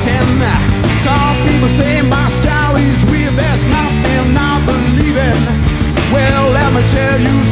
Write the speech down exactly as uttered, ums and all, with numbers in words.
talking. Some people say my style is weird. There's nothing I believe in. Well, let me tell you